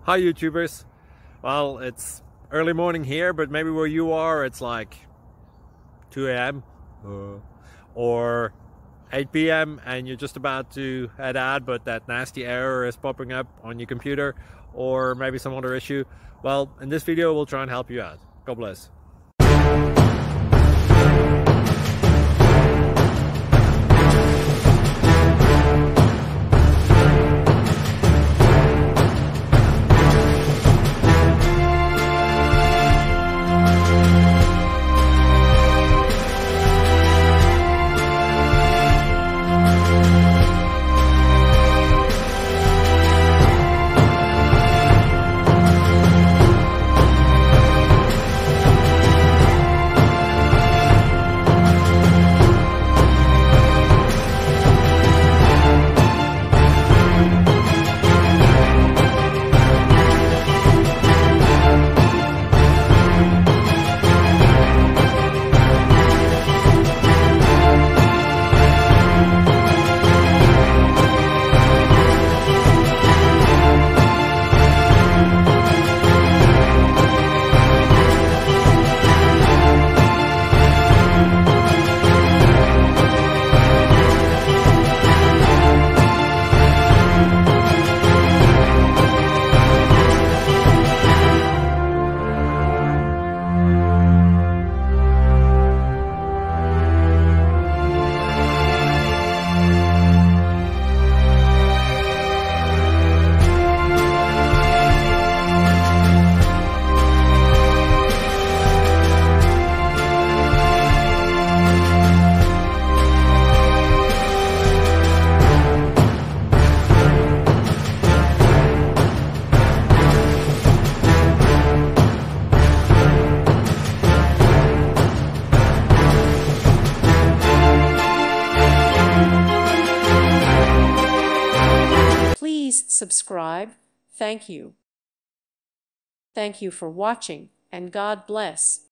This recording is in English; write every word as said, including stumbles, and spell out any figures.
Hi YouTubers. Well, it's early morning here, but maybe where you are it's like two A M uh, or eight P M and you're just about to head out, but that nasty error is popping up on your computer, or maybe some other issue. Well, in this video we'll try and help you out. God bless. Please subscribe. Thank you. Thank you for watching, and God bless.